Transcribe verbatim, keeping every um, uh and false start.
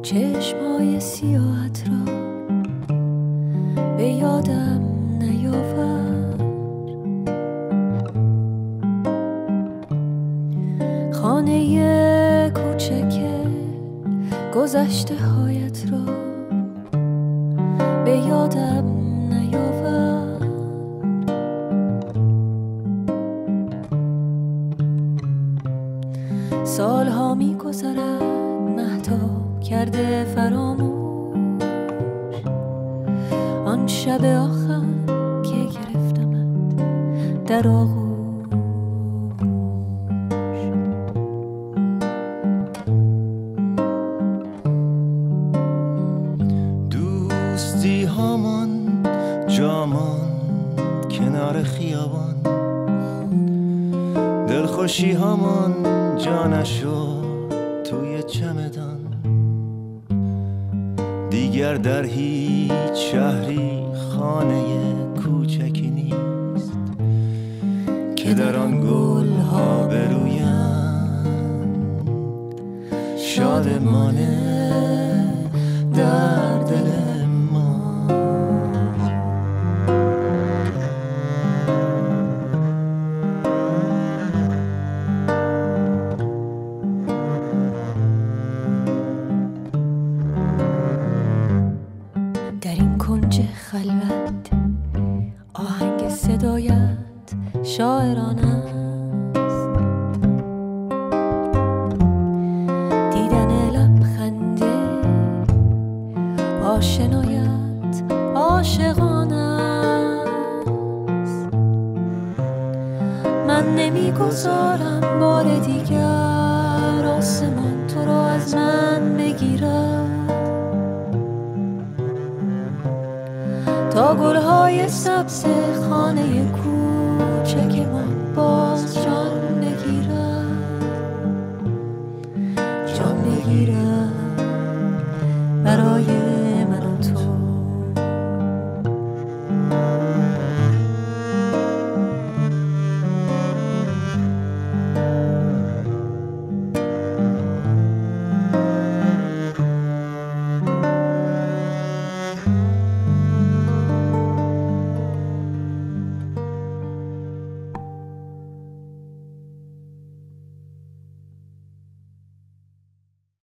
چشمای سیاحت را به یادم نیاور، خانه کوچک گذشته هایت را به یادم نیاور، سالها می گذرد مهتاب کرده فراموش آن شب آخر که گرفتمت در آغوش. دوستی هامان جامان کنار خیابان، دلخوشی هامان جانشو توی چمدان، دیگر در هیچ شهری خانه کوچکی نیست که در آن گل ها برویند شادمانه در دل ما. در این کنج خلوت آهنگ صدایت شاعران است، دیدن لبخنده آشنایت عاشقان است. من نمیگذارم بار دیگر آسمان تو را از من بگیرم، تا گلهای سبز خانه کوچک من باز جان بگیرم، جان بگیرم.